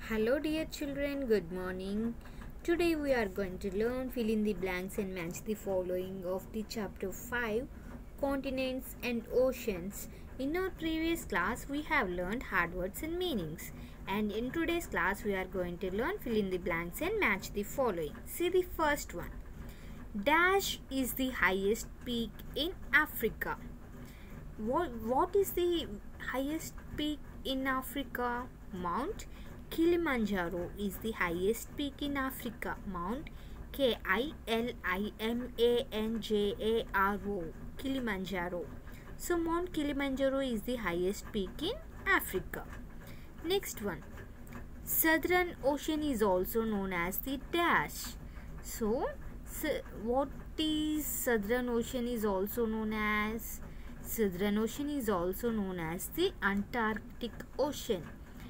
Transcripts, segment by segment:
Hello dear children, good morning. Today we are going to learn fill in the blanks and match the following of the chapter 5 continents and oceans. In our previous class we have learned hard words and meanings, and in today's class we are going to learn fill in the blanks and match the following. See the first one. Dash is the highest peak in Africa. What is the highest peak in Africa? Mount Kilimanjaro is the highest peak in Africa. Mount Kilimanjaro. Kilimanjaro. So Mount Kilimanjaro is the highest peak in Africa. Next one. Southern Ocean is also known as the dash. So what is Southern Ocean is also known as? Southern Ocean is also known as the Antarctic Ocean.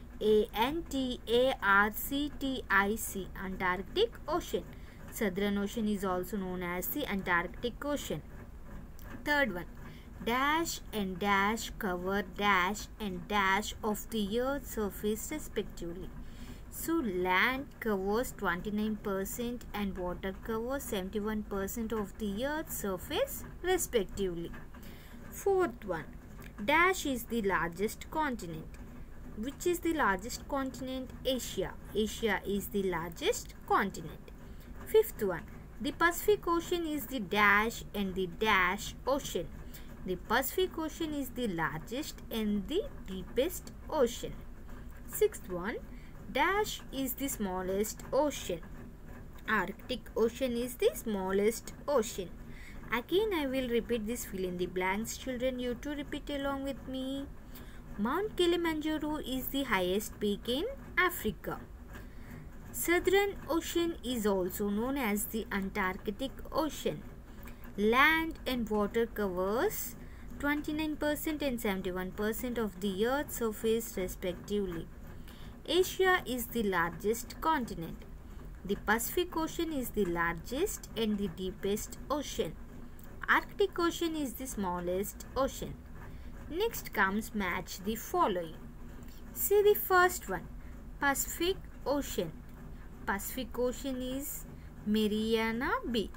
Antarctic, Antarctic Ocean. Southern Ocean is also known as the Antarctic Ocean. Third one. Dash and dash cover dash and dash of the Earth's surface respectively. So land covers 29% and water covers 71% of the Earth's surface respectively. Fourth one. Dash is the largest continent. Which is the largest continent? Asia. Asia is the largest continent. Fifth one. The Pacific Ocean is the dash and the dash ocean. The Pacific Ocean is the largest and the deepest ocean. Sixth one. Dash is the smallest ocean. Arctic Ocean is the smallest ocean. Again I will repeat this fill in the blanks. Children, you too repeat along with me. Mount Kilimanjaro is the highest peak in Africa. Southern Ocean is also known as the Antarctic Ocean. Land and water covers 29% and 71% of the Earth's surface respectively. Asia is the largest continent. The Pacific Ocean is the largest and the deepest ocean. Arctic Ocean is the smallest ocean. Next comes match the following. See the first one. Pacific Ocean. Pacific Ocean is Mariana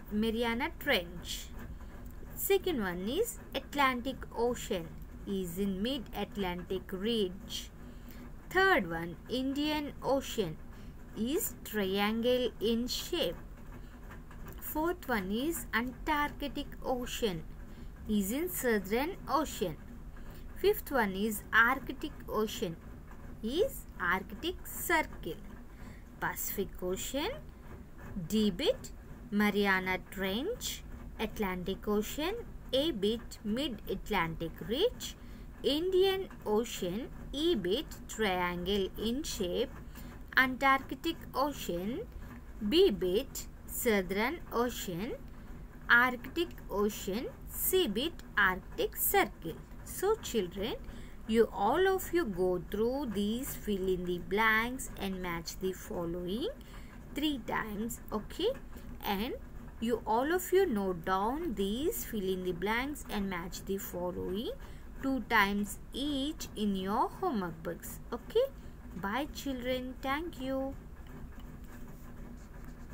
Trench. Second one is Atlantic Ocean, is in mid-Atlantic ridge. Third one, Indian Ocean, is triangle in shape. Fourth one is Antarctic Ocean, is in Southern Ocean. Fifth one is Arctic Ocean, is Arctic Circle. Pacific Ocean, D-bit, Mariana Trench. Atlantic Ocean, A-bit, mid-Atlantic ridge. Indian Ocean, E-bit, triangle in shape. Antarctic Ocean, B-bit, Southern Ocean. Arctic Ocean, C-bit, Arctic Circle. So children, all of you go through these fill in the blanks and match the following 3 times, okay? And all of you note down these fill in the blanks and match the following 2 times each in your homework books, okay? Bye children, thank you.